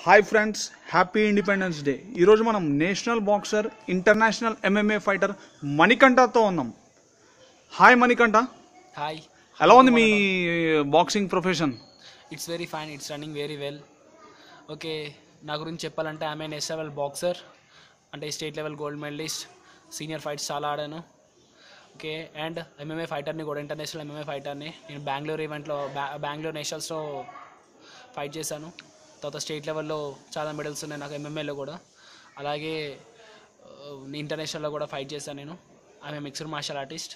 Hi friends, happy independence day. ఈరోజు మనం national boxer, international MMA fighter మణికంఠతో ఉన్నాం. Hi Manikanta, hi. ఎలా ఉంది మీ boxing profession? It's very fine, it's running very well. Okay, నా గురించి చెప్పాలంటే ఆమె నేషనల్ లెవెల్ బాక్సర్, అంటే state level gold medalist, senior fights చాలా ఆడాను. ఓకే, అండ్ ఎంఎంఏ ఫైటర్ని కూడా, ఇంటర్నేషనల్ ఎంఎంఏ ఫైటర్ని. నేను బెంగళూరు ఈవెంట్లో బెంగళూరు నేషనల్స్లో ఫైట్ చేశాను. తర్వాత స్టేట్ లెవెల్లో చాలా మెడల్స్ ఉన్నాయి నాకు ఎంఎంఏలో కూడా. అలాగే ఇంటర్నేషనల్లో కూడా ఫైట్ చేశాను నేను. I'm mixed martial artist.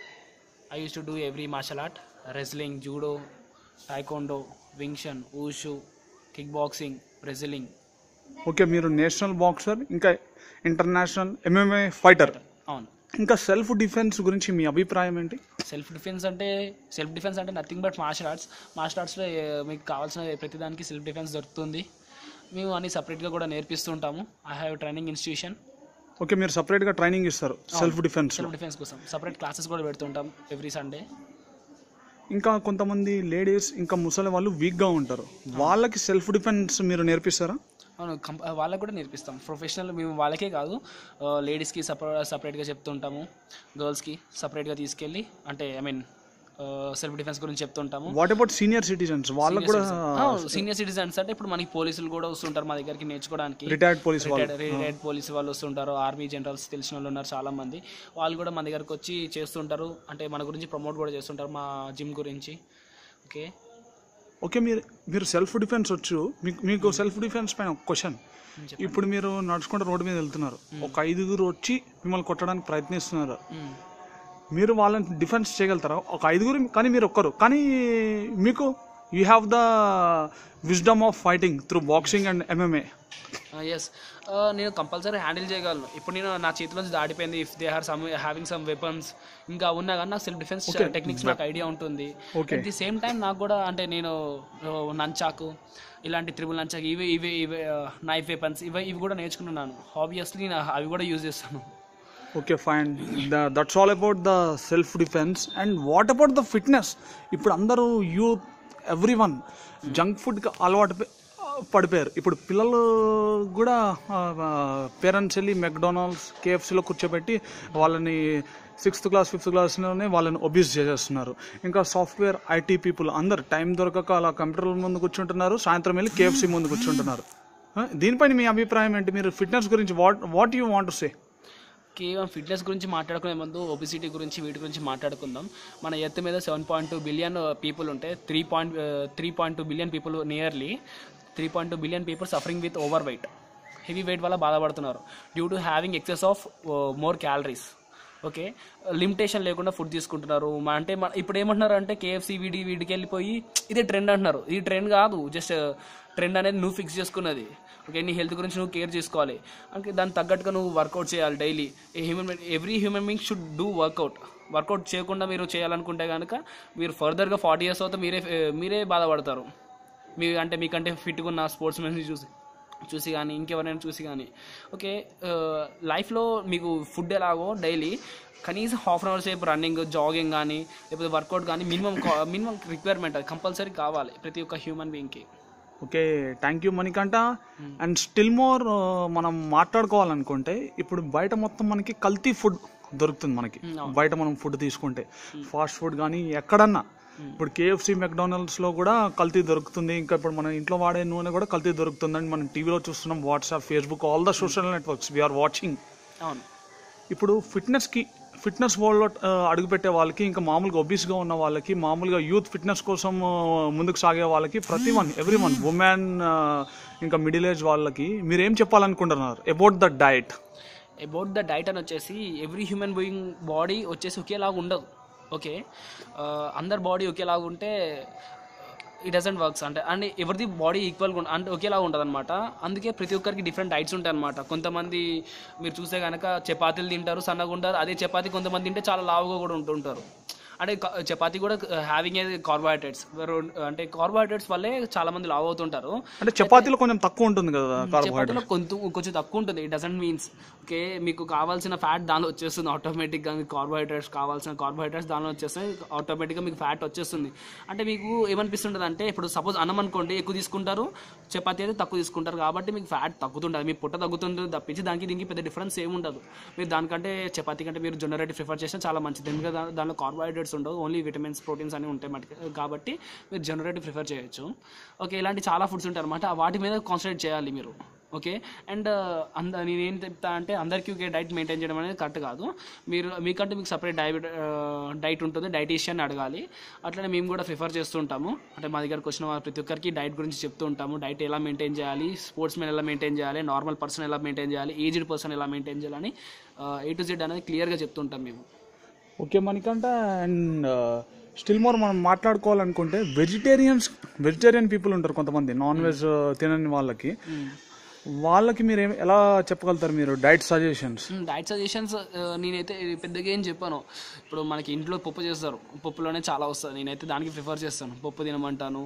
I used to do every martial art: wrestling, judo, taekwondo, wing chun, wushu, kick boxing, wrestling. Okay, మీరు నేషనల్ బాక్సర్, ఇంకా ఇంటర్నేషనల్ ఎంఎంఏ ఫైటర్. అవును. ఇంకా సెల్ఫ్ డిఫెన్స్ గురించి మీ అభిప్రాయం ఏంటి? సెల్ఫ్ డిఫెన్స్ అంటే nothing but martial arts. Martial ఆర్ట్స్లో మీకు కావాల్సిన ప్రతిదానికి సెల్ఫ్ డిఫెన్స్ దొరుకుతుంది. మేము అన్ని సపరేట్గా కూడా నేర్పిస్తుంటాము. I have training institution. Okay, మీరు సపరేట్గా ట్రైనింగ్ ఇస్తారు సెల్ఫ్ డిఫెన్స్ కోసం. సపరేట్ క్లాసెస్ కూడా పెడుతుంటాం ఎవ్రీ సండే. ఇంకా కొంతమంది లేడీస్, ఇంకా ముసలి వాళ్ళు వీక్గా ఉంటారు, వాళ్ళకి సెల్ఫ్ డిఫెన్స్ మీరు నేర్పిస్తారా? అవును, వాళ్ళకి కూడా నేర్పిస్తాం. ప్రొఫెషనల్ మేము వాళ్ళకే కాదు, లేడీస్కి సపరేట్గా చెప్తుంటాము, గర్ల్స్కి సపరేట్గా తీసుకెళ్ళి, అంటే ఐ మీన్ సెల్ఫ్ డిఫెన్స్ గురించి చెప్తుంటాము. What about senior citizens? వాళ్ళకి కూడా సీనియర్ సిటిజన్స్ అంటే ఇప్పుడు మనకి పోలీసులు కూడా వస్తుంటారు మా దగ్గరికి నేర్చుకోవడానికి. రిటైర్డ్ పోలీసు వాళ్ళు వస్తుంటారు, ఆర్మీ జనరల్స్ తెలిసిన వాళ్ళు ఉన్నారు చాలా మంది. వాళ్ళు కూడా మన దగ్గరకు వచ్చి చేస్తుంటారు, అంటే మన గురించి ప్రమోట్ కూడా చేస్తుంటారు మా జిమ్ గురించి. ఓకే ఓకే, మీరు సెల్ఫ్ డిఫెన్స్ వచ్చు. మీకు సెల్ఫ్ డిఫెన్స్ పైన ఒక క్వశ్చన్. ఇప్పుడు మీరు నడుచుకుంటే రోడ్డు మీద వెళ్తున్నారు, ఒక 5గురు వచ్చి మిమ్మల్ని కొట్టడానికి ప్రయత్నిస్తున్నారు, మీరు వాళ్ళని డిఫెన్స్ చేయగలుగుతారా? ఒక 5గురు కానీ మీరు ఒక్కరు, కానీ మీకు you have the wisdom of fighting through boxing and MMA. Yes, నేను కంపల్సరీ హ్యాండిల్ చేయగలను. ఇప్పుడు నేను నా చేతిలోంచి దాడిపోయింది, if they are having some weapons ఇంకా ఉన్నా కానీ నాకు సెల్ఫ్ డిఫెన్స్ టెక్నిక్స్ నాకు ఐడియా ఉంటుంది. అట్ ది సేమ్ టైం నాకు కూడా, అంటే నేను నంచాకు, ఇలాంటి త్రిబుల్ నంచాకు, ఇవి నైఫ్ వెపన్స్ ఇవి కూడా నేర్చుకున్నాను. ఆబ్వియస్లీ అవి కూడా యూజ్ చేస్తాను. Okay, fine. That's all about the self defence. And what about the fitness? ఇప్పుడు అందరూ యూత్, ఎవ్రీ వన్ జంక్ ఫుడ్కి అలవాటు పడిపోయారు. ఇప్పుడు పిల్లలు కూడా పేరెంట్స్ వెళ్ళి మెక్డొనాల్డ్స్, కేఎఫ్సీలో కూర్చోబెట్టి వాళ్ళని 6th క్లాస్ 5th క్లాస్లోనే వాళ్ళని ఒబ్యూస్ చేసేస్తున్నారు. ఇంకా సాఫ్ట్వేర్, ఐటీ పీపుల్ అందరు టైం దొరకక అలా కంప్యూటర్ల ముందు కూర్చుంటున్నారు, సాయంత్రం వెళ్ళి కేఎఫ్సీ ముందు కూర్చుంటున్నారు. దీనిపైన మీ అభిప్రాయం ఏంటి? మీరు ఫిట్నెస్ గురించి what you want to say? కేవలం ఫిట్నెస్ గురించి మాట్లాడుకునే ముందు ఒబిసిటీ గురించి, వీటి గురించి మాట్లాడుకుందాం. మన ఎర్త్ మీద 7.2 బిలియన్ పీపుల్ ఉంటే 3.2 billion people, nearly 3.2 billion people suffering with over weight, heavy weight వల్ల బాధపడుతున్నారు due to having excess of more calories. Okay, limitation లేకుండా ఫుడ్ తీసుకుంటున్నారు. అంటే ఇప్పుడు ఏమంటున్నారు అంటే కేఎఫ్సీ వీడికి వెళ్ళిపోయి ఇదే ట్రెండ్ అంటున్నారు. ఇది ట్రెండ్ కాదు, జస్ట్ ట్రెండ్ అనేది నువ్వు ఫిక్స్ చేసుకున్నది. ఓకే, నీ హెల్త్ గురించి నువ్వు కేర్ చేసుకోవాలి. అంటే దానికి తగ్గట్టుగా నువ్వు వర్కౌట్ చేయాలి daily. Every human being should do workout చేయకుండా మీరు చేయాలనుకుంటే కనుక మీరు ఫర్దర్గా 40 years అవుతా మీరే బాధపడతారు. మీకంటే ఫిట్గా ఉన్న స్పోర్ట్స్ మెన్ని చూసి కానీ, ఇంకెవరైనా చూసి కానీ. ఓకే, లైఫ్లో మీకు ఫుడ్ ఎలాగో డైలీ కనీసం ½ hour సేపు రన్నింగ్, జాగింగ్ కానీ, లేకపోతే వర్కౌట్ కానీ మినిమం రిక్వైర్మెంట్, అది కంపల్సరీ కావాలి ప్రతి ఒక్క హ్యూమన్ బీయింగ్కి. Okay, thank you Manikanta. And still more మనం మాట్లాడుకోవాలనుకుంటే, ఇప్పుడు బయట మొత్తం మనకి కల్తీ ఫుడ్ దొరుకుతుంది. మనకి బయట మనం ఫుడ్ తీసుకుంటే ఫాస్ట్ ఫుడ్ కానీ ఎక్కడన్నా, ఇప్పుడు కేఎఫ్సీ, మెక్డొనాల్డ్స్లో కూడా కల్తీ దొరుకుతుంది. ఇంకా ఇప్పుడు మన ఇంట్లో వాడే నూనె కూడా కల్తీ దొరుకుతుందని మనం టీవీలో చూస్తున్నాం, WhatsApp, Facebook, all the social networks we are watching. అవును. ఇప్పుడు ఫిట్నెస్ వరల్డ్లో అడుగుపెట్టే వాళ్ళకి, ఇంకా మామూలుగా ఒబీస్గా ఉన్న వాళ్ళకి, మామూలుగా యూత్ ఫిట్నెస్ కోసం ముందుకు సాగే వాళ్ళకి, ఎవ్రీ వన్ ఉమెన్, ఇంకా మిడిల్ ఏజ్ వాళ్ళకి మీరేం చెప్పాలనుకుంటున్నారు అబౌట్ ద డైట్? అని వచ్చేసి, ఎవ్రీ హ్యూమన్ బీయింగ్ బాడీ వచ్చేసి ఒకేలాగా ఉండదు. ఓకే, అందరి బాడీ ఒకేలాగా ఉంటే ఇట్ డజంట్ వర్క్స్. అంటే ఎవరిది బాడీ ఈక్వల్గా అంటే ఒకేలాగా ఉంటుంది అనమాట. అందుకే ప్రతి ఒక్కరికి డిఫరెంట్ డైట్స్ ఉంటాయి అనమాట. కొంతమంది మీరు చూస్తే కనుక చపాతీలు తింటారు, సన్నగా ఉంటారు. అదే చపాతీ కొంతమంది తింటే చాలా లావుగా కూడా ఉంటుంటారు. అంటే చపాతీ కూడా హ్యావింగ్ ఏ కార్బోహైడ్రేట్స్, అంటే కార్బోహైడ్రేట్స్ వల్లే చాలా మంది లావ్ అవుతుంటారు. అంటే చపాతీలో కొంచెం తక్కువ ఉంటుంది కదా కార్బోహైడ్రేట్, చపాతీలో కొంచెం తక్కువ ఉంటుంది. ఇట్ డజంట్ మీన్స్ ఓకే మీకు కావాల్సిన ఫ్యాట్ దానిలో వచ్చేస్తుంది ఆటోమేటిక్గా. మీకు కార్బోహైడ్రేట్స్ కావాల్సిన కార్బోహైడ్రేట్స్ దానిలో వచ్చేస్తాయి, ఆటోమేటిక్గా మీకు ఫ్యాట్ వచ్చేస్తుంది. అంటే మీకు ఏమనిపిస్తుంటుంది అంటే ఇప్పుడు సపోజ్ అన్నం అనుకోండి ఎక్కువ తీసుకుంటారు, చపాతీ అయితే తక్కువ తీసుకుంటారు, కాబట్టి మీకు ఫ్యాట్ తగ్గుతుంటుంది, మీ పొట్ట తగ్గుతుంది తప్పించి దానికి దీనికి పెద్ద డిఫరెన్స్ ఏమి ఉండదు. మీరు దానికంటే చపాతీ కంటే మీరు జొన్న రొట్టె ప్రిఫర్ చేసినా చాలా మంచిది, ఎందుకంటే దానిలో కార్బోహైడ్రేట్స్ ఉండవు, ఓన్లీ విటమిన్స్ ప్రోటీన్స్ అన్నీ ఉంటాయి కాబట్టి మీరు జొన్న రొట్టె ప్రిఫర్ చేయొచ్చు. ఓకే ఇలాంటి చాలా ఫుడ్స్ ఉంటాయి అనమాట, వాటి మీద కాన్సన్ట్రేట్ చేయాలి మీరు. ఓకే అండ్ నేనేం చెప్తా అంటే అందరికీ ఒకే డైట్ మెయింటైన్ చేయడం అనేది కరెక్ట్ కాదు. మీకంటే మీకు సపరేట్ డైట్ ఉంటుంది, డైటీషియన్ అడగాలి. అట్లనే మేము కూడా ప్రిఫర్ చేస్తుంటాము, అంటే మా దగ్గరకు వచ్చిన ప్రతి ఒక్కరికి డైట్ గురించి చెప్తూ ఉంటాము. డైట్ ఎలా మెయింటైన్ చేయాలి, స్పోర్ట్స్ మెన్ ఎలా మెయింటైన్ చేయాలి, నార్మల్ పర్సన్ ఎలా మెయింటైన్ చేయాలి, ఏజ్డ్ పర్సన్ ఎలా మెయింటైన్ చేయాలని A to Z అనేది క్లియర్గా చెప్తుంటాం మేము. ఓకే మనకంట అండ్ స్టిల్ మోర్ మనం మాట్లాడుకోవాలనుకుంటే వెజిటేరియన్ పీపుల్ ఉంటారు కొంతమంది, నాన్ వెజ్ తినని వాళ్ళకి మీరు ఎలా చెప్పగలుగుతారు మీరు డైట్ సజెషన్స్? నేనైతే పెద్దగా ఏం చెప్పాను. ఇప్పుడు మనకి ఇంట్లో పప్పు చేస్తారు, పప్పులోనే చాలా వస్తుంది, నేనైతే దానికి ప్రిఫర్ చేస్తాను, పప్పు తినమంటాను.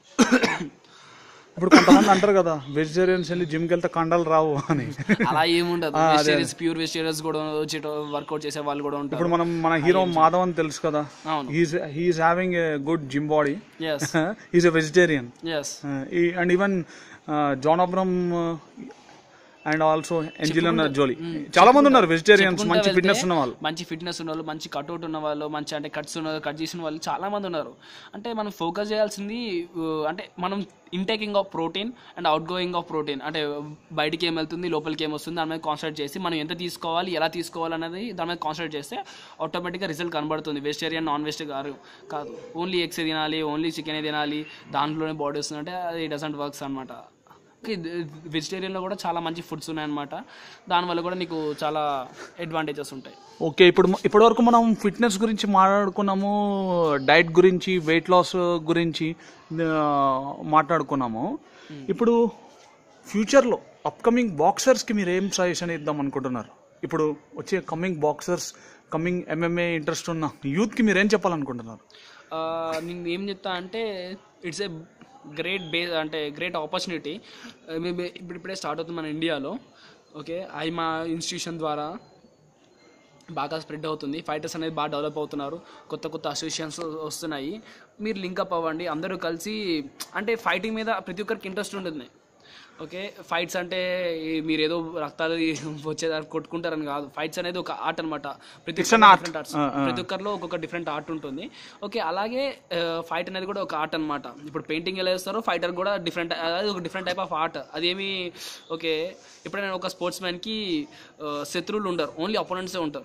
ఇప్పుడు కొంతమంది అంటారు కదా వెజిటేరియన్స్ వెళ్ళి జిమ్కి వెళ్తే కండలు రావు అని, అలా ఏముండదు. ప్యూర్ వెజిటేరియన్స్ కూడా వర్కౌట్ చేసే వాళ్ళు కూడా ఉంటారు. ఇప్పుడు మన హీరో మాధవ్ అని తెలుసు కదా, he's having a good gym body, he's a vegetarian. And even John Abraham and also Angelina Jolie, చాలా మంది ఉన్నారు వెజిటేరియన్స్, మంచి ఫిట్నెస్ ఉన్న వాళ్ళు, మంచి కట్అవుట్ ఉన్న వాళ్ళు, మంచి అంటే కట్ చేసిన వాళ్ళు చాలా మంది ఉన్నారు. అంటే మనం ఫోకస్ చేయాల్సింది అంటే మనం intaking of protein and out going of protein, అంటే బయటికి ఏం వెళ్తుంది లోపలికి ఏం వస్తుంది దాని మీద కాన్సన్ట్రేట్ చేసి మనం ఎంత తీసుకోవాలి ఎలా తీసుకోవాలి అనేది దాని మీద కాన్సన్ట్రేట్ చేస్తే ఆటోమేటిక్గా రిజల్ట్ కనబడుతుంది. వెజిటేరియన్ నాన్ వెజ్ కాదు, ఓన్లీ ఎగ్స్ తినాలి, ఓన్లీ చికెన్ తినాలి, దాంట్లోనే బాడీ వస్తుంది అంటే అది డజంట్ వర్క్స్ అనమాట. వెజిటేరియన్లో కూడా చాలా మంచి ఫుడ్స్ ఉన్నాయన్నమాట, దానివల్ల కూడా నీకు చాలా అడ్వాంటేజెస్ ఉంటాయి. ఓకే ఇప్పటివరకు మనం ఫిట్నెస్ గురించి మాట్లాడుకున్నాము, డైట్ గురించి, వెయిట్ లాస్ గురించి మాట్లాడుకున్నాము. ఇప్పుడు ఫ్యూచర్లో అప్కమింగ్ బాక్సర్స్కి మీరు ఏం సజెషన్ ఇద్దాం అనుకుంటున్నారు? ఇప్పుడు వచ్చే కమింగ్ MMA ఇంట్రెస్ట్ ఉన్న యూత్కి మీరు ఏం చెప్పాలనుకుంటున్నారు? నేను ఏం చెప్తా అంటే ఇట్స్ ఏ గ్రేట్ ఆపర్చునిటీ. ఇప్పుడిప్పుడే స్టార్ట్ అవుతుంది మన ఇండియాలో. ఓకే మా ఇన్స్టిట్యూషన్ ద్వారా బాగా స్ప్రెడ్ అవుతుంది, ఫైటర్స్ అనేది బాగా డెవలప్ అవుతున్నారు, కొత్త అసోసియేషన్స్ వస్తున్నాయి. మీరు లింకప్ అవ్వండి, అందరూ కలిసి. అంటే ఫైటింగ్ మీద ప్రతి ఒక్కరికి ఇంట్రెస్ట్ ఉంటుంది. ఓకే ఫైట్స్ అంటే మీరు ఏదో రక్తాలు వచ్చేదానికి కొట్టుకుంటారని కాదు, ఫైట్స్ అనేది ఒక ఆర్ట్ అనమాట. ప్రతి ఒక్కరిలో ఒక్కొక్క డిఫరెంట్ ఆర్ట్ ఉంటుంది. ఓకే అలాగే ఫైట్ అనేది కూడా ఒక ఆర్ట్ అనమాట. ఇప్పుడు పెయింటింగ్ ఎలా వేస్తారో ఫైటర్ కూడా ఒక డిఫరెంట్ టైప్ ఆఫ్ ఆర్ట్. అదేమి ఓకే ఎప్పుడైనా ఒక స్పోర్ట్స్ మ్యాన్కి శత్రువులు ఉండరు, ఓన్లీ అపోనెంట్సే ఉంటారు.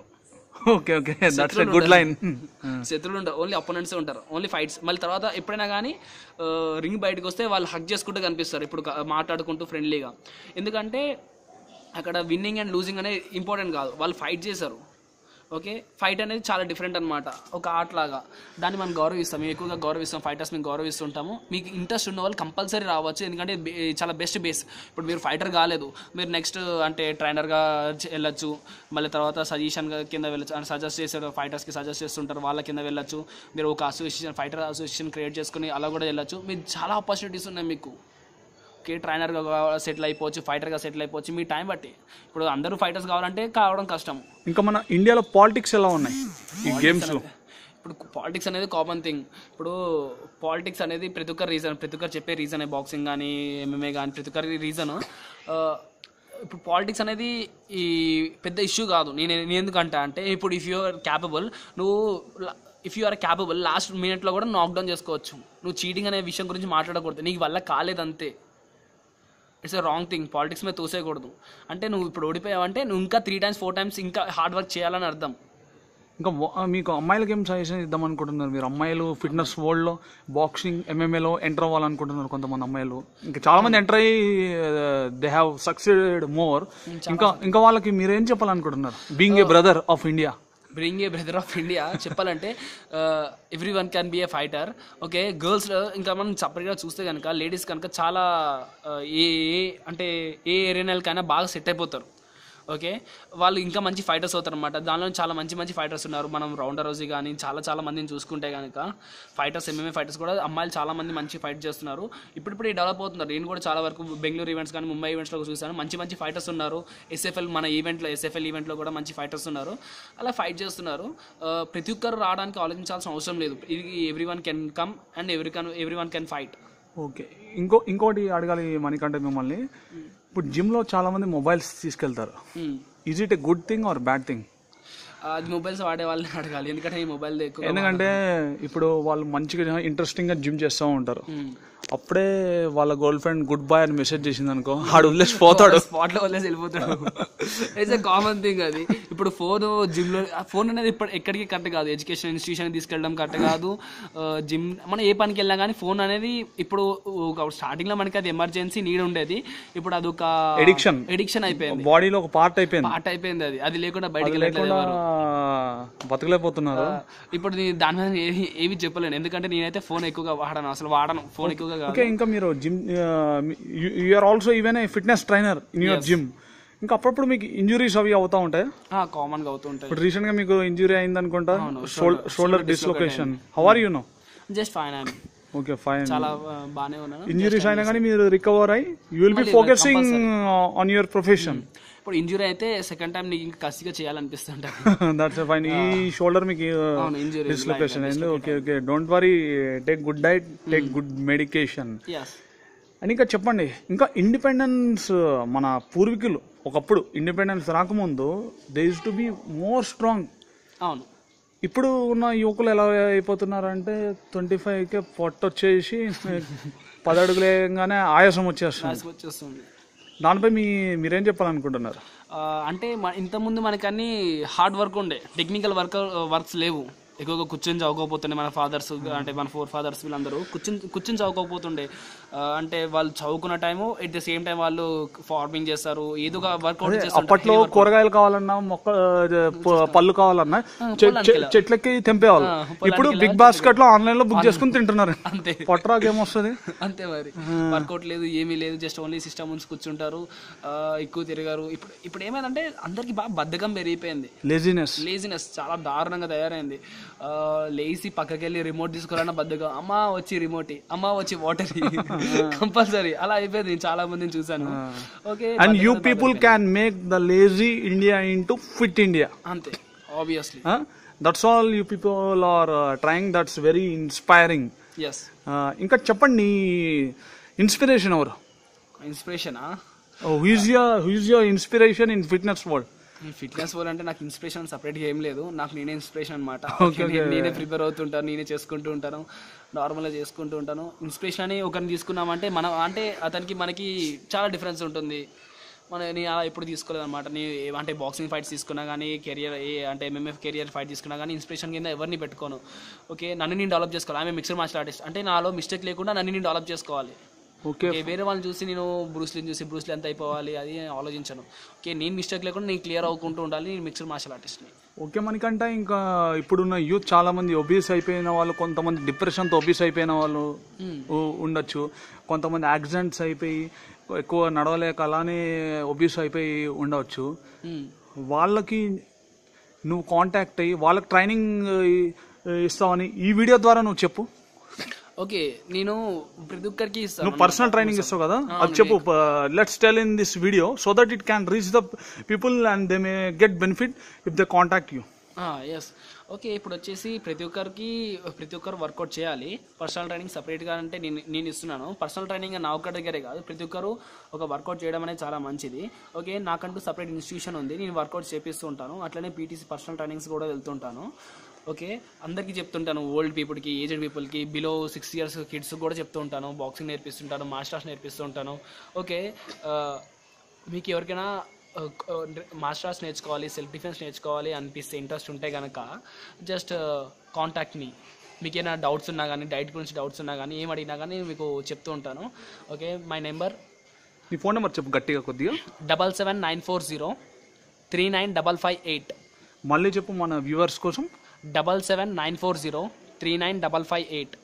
శత్రువులు ఉండరు, ఓన్లీ అపోనెంట్సే ఉంటారు, ఓన్లీ ఫైట్స్. మళ్ళీ తర్వాత ఎప్పుడైనా కానీ రింగ్ బయటకు వస్తే వాళ్ళు హగ్ చేసుకుంటూ కనిపిస్తారు, ఇప్పుడు మాట్లాడుకుంటూ ఫ్రెండ్లీగా. ఎందుకంటే అక్కడ విన్నింగ్ అండ్ లూజింగ్ అనేది ఇంపార్టెంట్ కాదు, వాళ్ళు ఫైట్ చేశారు. ఓకే ఫైట్ అనేది చాలా డిఫరెంట్ అనమాట, ఒక ఆర్ట్ లాగా. దాన్ని మనం గౌరవిస్తాం, మేము ఎక్కువగా గౌరవిస్తాం, ఫైటర్స్ మేము గౌరవిస్తుంటాము. మీకు ఇంట్రెస్ట్ ఉన్న వాళ్ళు కంపల్సరీ రావచ్చు, ఎందుకంటే చాలా బెస్ట్ బేస్. ఇప్పుడు మీరు ఫైటర్ కాలేదు, మీరు నెక్స్ట్ అంటే ట్రైనర్గా వెళ్ళొచ్చు, మళ్ళీ తర్వాత సజెషన్ కింద వెళ్ళచ్చు, అంటే సజెస్ట్ చేసే ఫైటర్స్కి సజెస్ట్ చేస్తుంటారు, వాళ్ళ కింద వెళ్ళొచ్చు. మీరు ఒక ఫైటర్ అసోసియేషన్ క్రియేట్ చేసుకుని అలా కూడా వెళ్ళొచ్చు. మీరు చాలా ఆపర్చునిటీస్ ఉన్నాయి మీకు. ఓకే ట్రైనర్గా సెటిల్ అయిపోవచ్చు, ఫైటర్గా సెటిల్ అయిపోవచ్చు, మీ టైం బట్టి. ఇప్పుడు అందరూ ఫైటర్స్ కావాలంటే కావడం కష్టం. ఇంకా మన ఇండియాలో పాలిటిక్స్ ఎలా ఉన్నాయి ఈ గేమ్స్లో? ఇప్పుడు పాలిటిక్స్ అనేది కామన్ థింగ్. ఇప్పుడు పాలిటిక్స్ అనేది ప్రతి ఒక్కరు చెప్పే రీజనే, బాక్సింగ్ కానీ MMA కానీ ప్రతి ఒక్కరి రీజన్. ఇప్పుడు పాలిటిక్స్ అనేది ఈ పెద్ద ఇష్యూ కాదు. నేను ఎందుకంటా అంటే ఇప్పుడు if you are capable last మినిట్లో కూడా నాక్డౌన్ చేసుకోవచ్చు. నువ్వు చీటింగ్ అనే విషయం గురించి మాట్లాడకూడదు, నీకు వల్ల కాలేదంతే. It's a wrong thing. Politics మీద తోసేయకూడదు. అంటే నువ్వు ఇప్పుడు ఓడిపోయావంటే నువ్వు ఇంకా 3 times 4 times ఇంకా హార్డ్ వర్క్ చేయాలని అర్థం. ఇంకా మీకు అమ్మాయిలకి ఏం సజెషన్ ఇద్దాం అనుకుంటున్నారు మీరు? అమ్మాయిలు ఫిట్నెస్ వరల్డ్లో బాక్సింగ్ MMA ఎంటర్ అవ్వాలనుకుంటున్నారు కొంతమంది అమ్మాయిలు, ఇంకా చాలా మంది ఎంటర్ అయ్యి దే హ్యావ్ సక్సీడెడ్ మోర్. ఇంకా వాళ్ళకి మీరు ఏం చెప్పాలనుకుంటున్నారు being a brother of India? చెప్పాలంటే every one can be a fighter. Okay girls ఇంకా మనం సపరేట్గా చూస్తే కనుక లేడీస్ కనుక చాలా ఏ ఏరియాకైనా బాగా సెట్ అయిపోతారు. ఓకే, వాళ్ళు ఇంకా మంచి ఫైటర్స్ అవుతారు అనమాట. దానిలో చాలా మంచి మంచి ఫైటర్స్ ఉన్నారు. మనం రౌండర్ రోజీ కానీ చాలా మందిని చూసుకుంటే కనుక ఫైటర్స్, MMA ఫైటర్స్ కూడా అమ్మాయిలు చాలా మంది మంచి ఫైట్ చేస్తున్నారు. ఇప్పుడు డెవలప్ అవుతున్నారు. నేను కూడా చాలా వరకు బెంగళూరు ఈవెంట్స్ కానీ ముంబై ఈవెంట్స్లో చూసాను. మంచి ఫైటర్స్ ఉన్నారు. SFL మన SFL ఈవెంట్లో కూడా మంచి ఫైటర్స్ ఉన్నారు. అలా ఫైట్ చేస్తున్నారు. ప్రతి ఒక్కరు రావడానికి ఆలోచించాల్సిన అవసరం లేదు. ఇది everyone can come and everyone can fight. Okay, ఇంకోటి అడగాలి మనకంటే మిమ్మల్ని. ఇప్పుడు జిమ్లో చాలా మంది మొబైల్స్ తీసుకెళ్తారు. Is it a good thing or bad thing? అది మొబైల్స్ వాడే వాళ్ళని అడగాలి, ఎందుకంటే ఈ మొబైల్ ఎక్కువ. ఎందుకంటే ఇప్పుడు వాళ్ళు మంచిగా ఇంట్రెస్టింగ్గా జిమ్ చేస్తూ ఉంటారు. అప్పుడే వాళ్ళ గర్ల్ ఫ్రెండ్ గుడ్ బాయ్ అని మెసేజ్ చేసింది అనుకో, ఆడు వదిలేసి పోతాడు, స్పాట్లో వదిలేసి వెళ్ళిపోతాడు. ఇట్స్ ఎ కామన్ థింగ్ అది. ఇప్పుడు జిమ్లో ఫోన్ అనేది ఇప్పుడు ఎక్కడికి కరెక్ట్ కాదు. ఎడ్యుకేషన్ ఇన్స్టిట్యూషన్ తీసుకెళ్ళడం కరెక్ట్ కాదు. జిమ్ మనం ఏ పనికి వెళ్ళినా కానీ ఫోన్ అనేది ఇప్పుడు స్టార్టింగ్లో మనకి అది ఎమర్జెన్సీ నీడ్ ఉండేది. ఇప్పుడు అది ఒక ఎడిక్షన్ అయిపోయింది, బాడీలో ఒక పార్ట్ అయిపోయింది. అది లేకుండా బయటకి బతకలేకపోతున్నారు. ఇప్పుడు దాని మీద ఏమి చెప్పలేను, ఎందుకంటే నేనైతే ఫోన్ ఎక్కువగా వాడను ఫోన్ ఎక్కువగా. ఓకే, ఇంకా మీరు gym, you are also even a fitness trainer in your gym. ఇంకా అప్పుడప్పుడు మీకు ఇంజురీస్ అవి అవుతా ఉంటాయి? కామన్ గా అవుతూ ఉంటాయి. ఇప్పుడు రీసెంట్ గా మీకు ఇంజురీ అయింది అనుకుంటా, shoulder dislocation. How are you now? Just fine. Okay, fine. చాలా బానే ఉన్నాను. ఇంజురీస్ అయినా కానీ మీరు రికవర్ అయ్యి you will be focusing on your profession. ఇప్పుడు ఇంజురీ అయితే సెకండ్ టైం నీకు ఇంకా కసిగా చేయాలనిపిస్తుంటా. That's fine. ఈ షోల్డర్ మీకు డిస్లొకేషన్ అయింది. Okay, don't worry, take good diet, take good medication. అని ఇంకా చెప్పండి, ఇంకా ఇండిపెండెన్స్, మన పూర్వీకులు ఒకప్పుడు ఇండిపెండెన్స్ రాకముందు they used to be more strong. అవును. ఇప్పుడు ఉన్న యువకులు ఎలా అయిపోతున్నారంటే 25కే పొట్టొచ్చేసి 10 అడుగులు వేయగానే ఆయాసం వచ్చేస్తుంది. దానిపై మీరేం చెప్పాలనుకుంటున్నారు? అంటే ఇంతకుముందు మనకి అన్ని హార్డ్ వర్క్ ఉండే, టెక్నికల్ వర్క్స్ లేవు. ఎక్కువగా కూర్చొని చదువుకోపోతుండే మన ఫాదర్స్, అంటే మన ఫాదర్స్ వీళ్ళందరూ కూర్చొని చదువుకోపోతుండే. అంటే వాళ్ళు చదువుకున్న time at the same time వాళ్ళు ఫార్మింగ్ చేస్తారు, ఏదో ఒక వర్కౌట్ చేస్తారు. అప్పట్లో కూరగాయలు కావాలన్నా, పళ్ళు కావాలన్నా చెట్లకి తెంపేవాళ్ళు. ఇప్పుడు బిగ్ బాస్కెట్ లో ఆన్లైన్ లో బుక్ చేసుకుని తింటున్నారు. అంతే, పొట్టరాకి ఏమొస్తుంది? అంతే మరి. వర్కౌట్ లేదు, ఏమీ లేదు, జస్ట్ ఓన్లీ సిస్టమ్ నుంచి కూర్చుంటారు, ఎక్కువ తిరిగారు. ఇప్పుడు ఏమైందంటే అందరికి బాగా బద్ధకం పెరిగిపోయింది. లేజినెస్ చాలా దారుణంగా తయారైంది. లేసి పక్కకి వెళ్ళి రిమోట్ తీసుకోవాలన్న బద్దగా, అమ్మ వచ్చి రిమోట్, అమ్మ వచ్చి వాటర్ కంపల్సరీ, అలా అయిపోయింది. నేను చాలా మందిని చూసాను. Okay, and you people can make the lazy India into fit India. అంతే, obviously. That's all you people are trying. That's very inspiring. Yes. ఇంకా చెప్పండి, ఇన్స్పిరేషన్ ఎవరు? ఇన్స్పిరేషనా? Who is your inspiration in fitness world? Fitness world అంటే నాకు inspiration సపరేట్గా ఏం లేదు, నాకు నేనే ఇన్స్పిరేషన్ అనమాట. నేనే ప్రిపేర్ అవుతుంటాను, నేనే చేసుకుంటూ ఉంటాను, నార్మల్గా చేసుకుంటూ ఉంటాను. ఇన్స్పిరేషన్ అని ఒకరిని తీసుకున్నామంటే అంటే అతనికి మనకి చాలా డిఫరెన్స్ ఉంటుంది. నేను అలా ఎప్పుడు తీసుకోలేదు అనమాట. నేను అంటే బాక్సింగ్ ఫైట్స్ తీసుకున్నా కానీ, అంటే MMA కెరియర్ ఫైట్ తీసుకున్నా కానీ ఇన్స్పిరేషన్ కింద ఎవరిని పెట్టుకోను. ఓకే, నన్ను నేను డెవలప్ చేసుకోవాలి. ఐఎమ్ మిక్స్డ్ మార్షల్ ఆర్టిస్ట్, అంటే నాలో మిస్టేక్ లేకుండా నన్ను నేను డెవలప్ చేసుకోవాలి. ఓకే, వేరే వాళ్ళని చూసి నేను బ్రూస్లీని చూసి బ్రూస్లీ ఎంత అయిపోవాలి అది ఆలోచించను. ఓకే, నేను మిస్టేక్ లేకుండా నేను క్లియర్ అవ్వకుంటూ ఉండాలి. నేను మిక్స్డ్ మార్షల్ ఆర్టిస్ట్ని. ఓకే, మనకంటే ఇంకా ఇప్పుడున్న యూత్ చాలా మంది ఒబీస్ అయిపోయిన వాళ్ళు, కొంతమంది డిప్రెషన్తో ఒబీస్ అయిపోయిన వాళ్ళు ఉండొచ్చు, కొంతమంది యాక్సిడెంట్స్ అయిపోయి ఎక్కువ నడవలేక అలానే ఒబీస్ అయిపోయి ఉండవచ్చు. వాళ్ళకి నువ్వు కాంటాక్ట్ అయ్యి వాళ్ళకి ట్రైనింగ్ ఇస్తావని ఈ వీడియో ద్వారా నువ్వు చెప్పు. ఓకే, నేను ప్రతి ఒక్కరికి ఇస్తాను. నువ్వు పర్సనల్ ట్రైనింగ్ ఇస్తావు కదా, అది చెప్పు. Let's tell in this video so that it can reach the people and they may get benefit if they contact you. Yes. Okay, ఇప్పుడు వచ్చేసి ప్రతి ఒక్కరు వర్కౌట్ చేయాలి. పర్సనల్ ట్రైనింగ్ సపరేట్గా అంటే నేను ఇస్తున్నాను. పర్సనల్ ట్రైనింగ్ నా ఒక్క దగ్గరే కాదు, ప్రతి ఒక్కరు ఒక వర్కౌట్ చేయడం అనేది చాలా మంచిది. ఓకే, నాకంటూ సపరేట్ ఇన్స్టిట్యూషన్ ఉంది, నేను వర్కౌట్ చేపిస్తూ ఉంటాను. అట్లనే పీటీసీ పర్సనల్ ట్రైనింగ్స్ కూడా వెళ్తుంటాను. ఓకే, అందరికీ చెప్తుంటాను, ఓల్డ్ పీపుల్కి, ఏజ్డ్ పీపుల్కి, బిలో 6 years కిడ్స్ కూడా చెప్తూ ఉంటాను. బాక్సింగ్ నేర్పిస్తుంటాను, మార్షల్ ఆర్ట్స్ నేర్పిస్తూ ఉంటాను. ఓకే, మీకు ఎవరికైనా మార్షల్ ఆర్ట్స్ నేర్చుకోవాలి, సెల్ఫ్ డిఫెన్స్ నేర్చుకోవాలి అనిపిస్తే, ఇంట్రెస్ట్ ఉంటే కనుక జస్ట్ కాంటాక్ట్ మీ. మీకు ఏమైనా డౌట్స్ ఉన్నా కానీ, డైట్ గురించి డౌట్స్ ఉన్నా కానీ, ఏం అడిగినా కానీ మీకు చెప్తూ ఉంటాను. ఓకే, మై నెంబర్, మీ ఫోన్ నెంబర్ చెప్పు గట్టిగా కొద్దిగా. 7794039558. మళ్ళీ చెప్పు మన వ్యూవర్స్ కోసం. 7794039558.